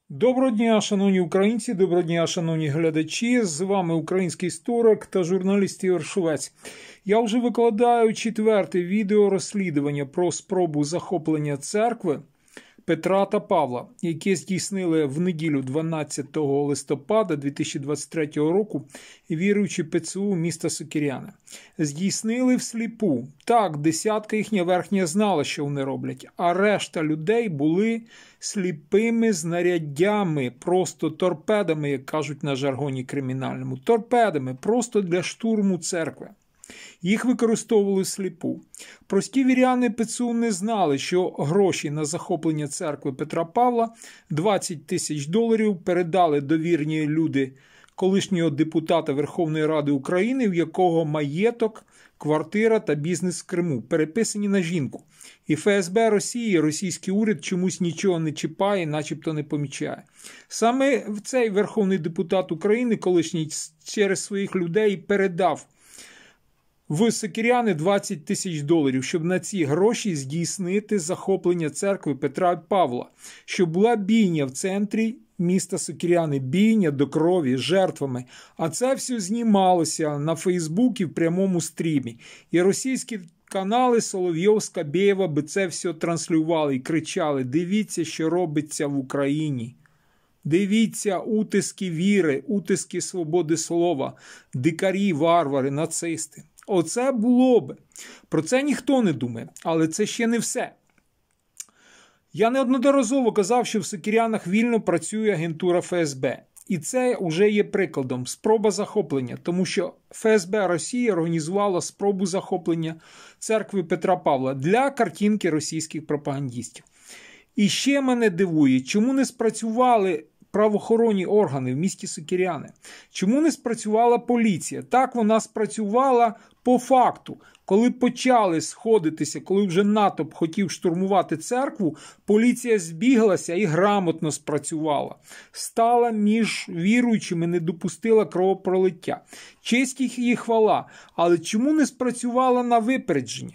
Доброго дня, шановні українці, доброго дня, шановні глядачі. З вами український історик та журналіст Ігор Швець. Я вже викладаю 4-те відео розслідування про спробу захоплення церкви Петра та Павла, яке здійснили в неділю 12 листопада 2023 року віруючі ПЦУ міста Сокиряни. Здійснили всліпу. Так, десятка їхня верхня знала, що вони роблять, а решта людей були сліпими знаряддями, просто торпедами, як кажуть на жаргоні кримінальному. Торпедами, просто для штурму церкви. Їх використовували всліпу. Прості віряни ПЦУ не знали, що гроші на захоплення церкви Петра Павла, $20 тисяч, передали довірні люди колишнього депутата Верховної Ради України, в якого маєток, квартира та бізнес в Криму, переписані на жінку. І ФСБ Росії, російський уряд чомусь нічого не чіпає, начебто не помічає. Саме цей Верховний депутат України, колишній, через своїх людей передав в Сокиряни $20 тисяч, щоб на ці гроші здійснити захоплення церкви Петра і Павла, щоб була бійня в центрі міста Сокиряни, бійня до крові, жертвами. А це все знімалося на Фейсбуці в прямому стрімі. І російські канали Соловйов, Скабєєва би це все транслювали і кричали: дивіться, що робиться в Україні. Дивіться, утиски віри, утиски свободи слова, дикарі, варвари, нацисти. Оце було би. Про це ніхто не думає, але це ще не все. Я неодноразово казав, що в Сокирянах вільно працює агентура ФСБ. І це вже є прикладом. Спроба захоплення, тому що ФСБ Росії організувала спробу захоплення церкви Петра Павла для картинки російських пропагандистів. І ще мене дивує, чому не спрацювали правоохоронні органи в місті Сокиряни? Чому не спрацювала поліція? Так, вона спрацювала по факту. Коли почали сходитися, коли вже натовп хотів штурмувати церкву, поліція збіглася і грамотно спрацювала. Стала між віруючими, не допустила кровопролиття. Честь їй хвала. Але чому не спрацювала на випередження?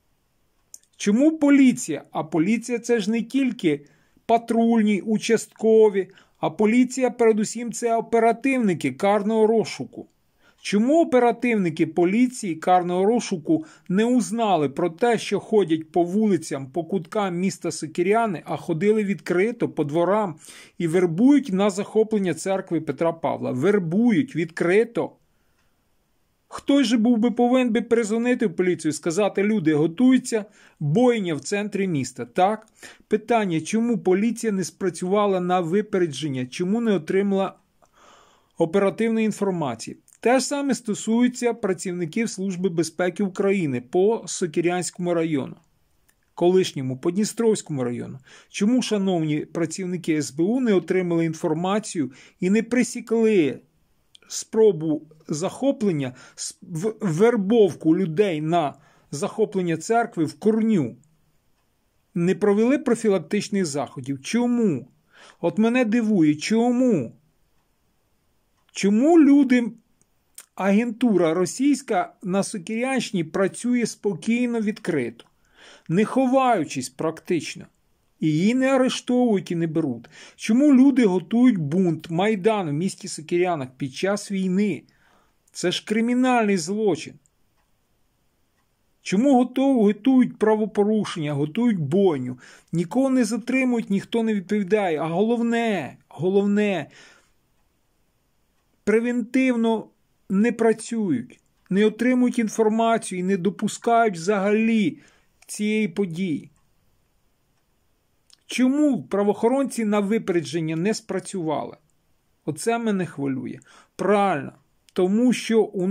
Чому поліція? А поліція – це ж не тільки патрульні, участкові, а поліція передусім це оперативники карного розшуку. Чому оперативники поліції карного розшуку не узнали про те, що ходять по вулицям, по куткам міста Сокиряни, а ходили відкрито по дворам і вербують на захоплення церкви Петра Павла? Вербують відкрито. Хтось же був би повинен би перезвонити в поліцію і сказати: люди, готуються, бойня в центрі міста. Так? Питання, чому поліція не спрацювала на випередження, чому не отримала оперативної інформації? Те ж саме стосується працівників Служби безпеки України по Сокирянському району, колишньому Подністровському району. Чому, шановні працівники СБУ, не отримали інформацію і не пресікли спробу захоплення, вербовку людей на захоплення церкви в корню? Не провели профілактичних заходів. Чому? От мене дивує, чому? Чому люди, агентура російська на Сокирянщині працює спокійно, відкрито, не ховаючись практично? І її не арештовують і не беруть. Чому люди готують бунт, майдан в місті Сокирянах під час війни? Це ж кримінальний злочин. Чому готують правопорушення, готують бойню? Нікого не затримують, ніхто не відповідає. А головне, превентивно не працюють, не отримують інформацію і не допускають взагалі цієї події. Чому правоохоронці на випередження не спрацювали? Оце мене хвилює. Правильно. Тому що у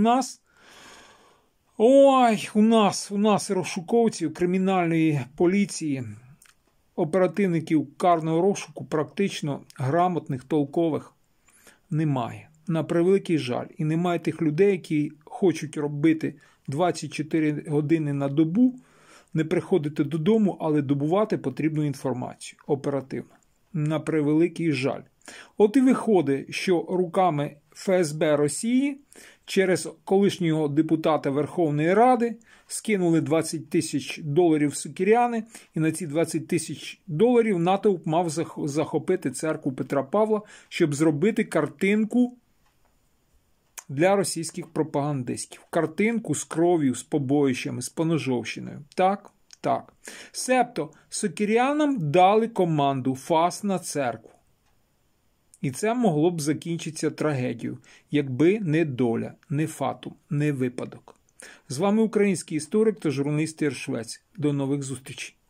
нас розшуковців кримінальної поліції, оперативників карного розшуку практично грамотних, толкових немає. На превеликий жаль. І немає тих людей, які хочуть робити 24 години на добу, не приходити додому, але добувати потрібну інформацію оперативно. На превеликий жаль. От і виходить, що руками ФСБ Росії через колишнього депутата Верховної Ради скинули $20 000 Сокиряни, і на ці $20 000 натовп мав захопити церкву Петра Павла, щоб зробити картинку для російських пропагандистів. Картинку з кров'ю, з побоїщами, з поножовщиною. Так, так. Себто сокирянам дали команду фас на церкву. І це могло б закінчитися трагедією, якби не доля, не фатум, не випадок. З вами український історик та журналіст Ігор Швець. До нових зустрічей.